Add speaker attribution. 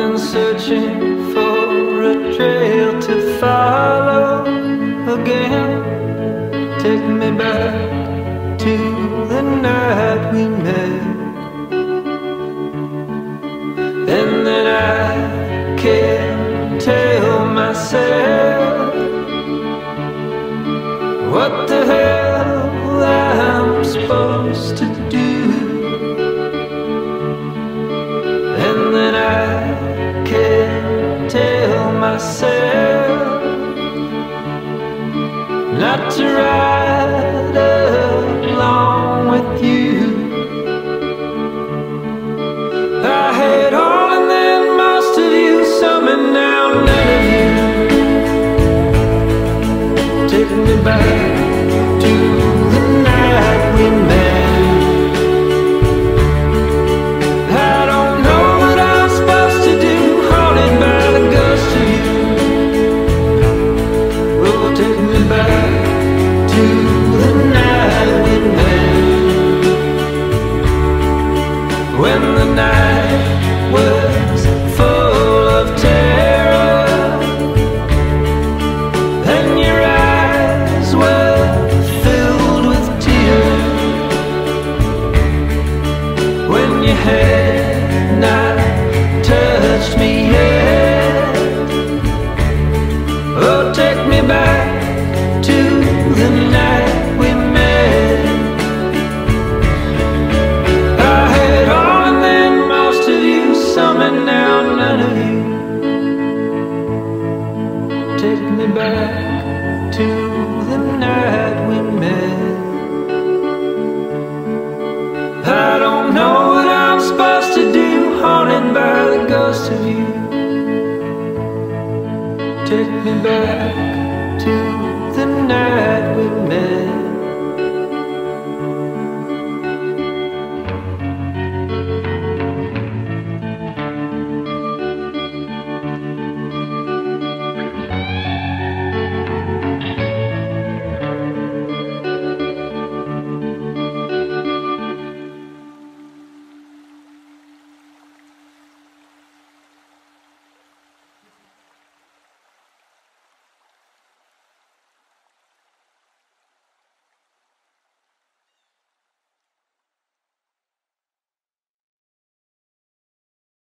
Speaker 1: been searching for a trail to follow again. Take me back to the night we met, and then I can't tell myself what the hell I'm supposed to do. And then I can't tell myself not to ride along with you. I had all and then most of you, some and now none of you. Take me back to the night we met. I don't know what I'm supposed to do, haunted by the ghost of you. Oh, take me back to the night we met, when the night was full of terror and your eyes were filled with tears, when you had not touched me yet. Oh, take me back to the night we met. I had all and then most of you, some and now none of you. Take me back to the night we met. I don't know what I'm supposed to do, haunted by the ghost of you. Take me back